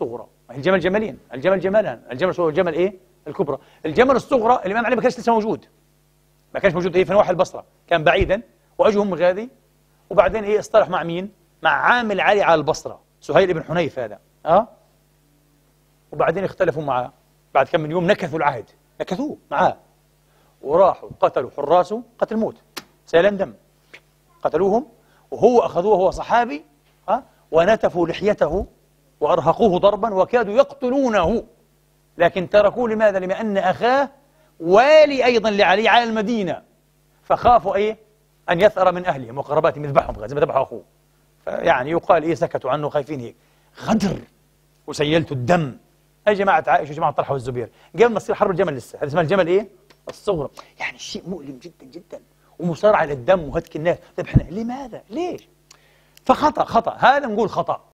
الصغرى. الجمل جملين، الجمل جملان، الجمل الصغرى والجمل إيه؟ الكبرى. الجمل الصغرى الإمام علي ما كانش لسه موجود، ما كانش موجود إيه في نواحي البصرة، كان بعيدا، وأجوا هم غادي، وبعدين إيه اصطلح مع مين؟ مع عامل علي على البصرة، سهيل بن حنيف هذا، وبعدين اختلفوا معاه، بعد كم من يوم نكثوا العهد، نكثوه معاه، وراحوا قتلوا حراسه قتل موت، سيلان دم، قتلوهم، وهو أخذوه وهو صحابي، ونتفوا لحيته وأرهقوه ضربا وكادوا يقتلونه، لكن تركوه لماذا؟ لأن أخاه والي أيضا لعلي على المدينة، فخافوا إيه؟ أن يثأر من أهلهم وقرباتهم يذبحهم زي ما ذبحوا أخوه، فيعني يقال إيه سكتوا عنه خايفين هيك، غدر وسيلت الدم. هاي جماعة عائشة وجماعة طلحة والزبير، قبل ما تصير حرب الجمل لسه، هذا اسمها الجمل إيه؟ الصغرى، يعني شيء مؤلم جدا جدا، ومصارعة للدم وهتك الناس، طيب احنا لماذا؟ ليش؟ فخطأ، خطأ، هذا نقول خطأ،